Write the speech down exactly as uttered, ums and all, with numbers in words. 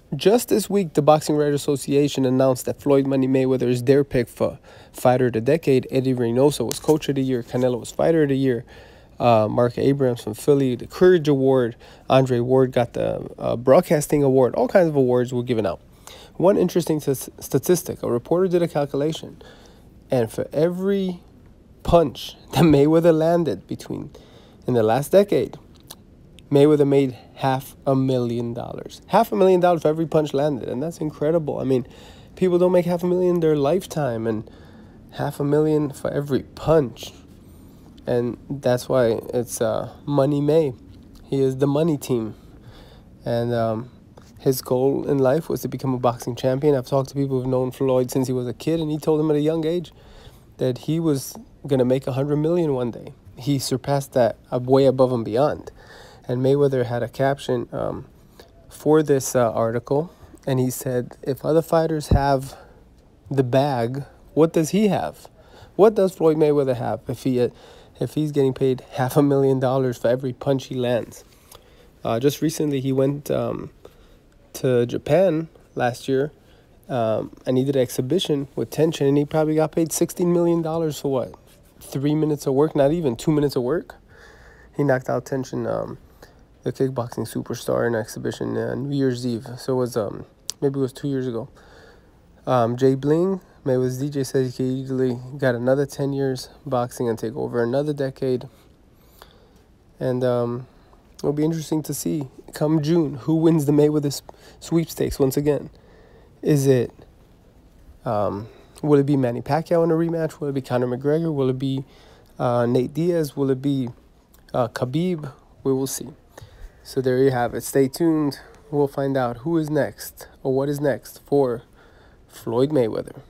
Just this week, the Boxing Writers Association announced that Floyd Money Mayweather is their pick for Fighter of the Decade. Eddie Reynoso was Coach of the Year. Canelo was Fighter of the Year. Uh, Mark Abrams from Philly, the Courage Award. Andre Ward got the uh, Broadcasting Award. All kinds of awards were given out. One interesting s- statistic, a reporter did a calculation, and for every punch that Mayweather landed between in the last decade, Mayweather made half a million dollars. Half a million dollars for every punch landed, and that's incredible. I mean, people don't make half a million in their lifetime, and half a million for every punch. And that's why it's uh, Money May. He is the money team. And um, his goal in life was to become a boxing champion. I've talked to people who've known Floyd since he was a kid, and he told him at a young age that he was going to make one hundred million dollars one day. He surpassed that way above and beyond. And Mayweather had a caption um, for this uh, article, and he said, if other fighters have the bag, what does he have? What does Floyd Mayweather have if he uh, if he's getting paid half a million dollars for every punch he lands? Uh, just recently, he went um, to Japan last year, um, and he did an exhibition with Tension, and he probably got paid sixteen million dollars for what? Three minutes of work? Not even two minutes of work? He knocked out Tension, um, the kickboxing superstar, in an exhibition uh, New Year's Eve. So it was, um, maybe it was two years ago. Um, Jay Bling, Mayweather's D J, says he could easily got another ten years boxing and take over another decade. And um, it'll be interesting to see come June who wins the Mayweather sweepstakes once again. Is it, um, will it be Manny Pacquiao in a rematch? Will it be Conor McGregor? Will it be uh, Nate Diaz? Will it be uh, Khabib? We will see. So there you have it. Stay tuned. We'll find out who is next or what is next for Floyd Mayweather.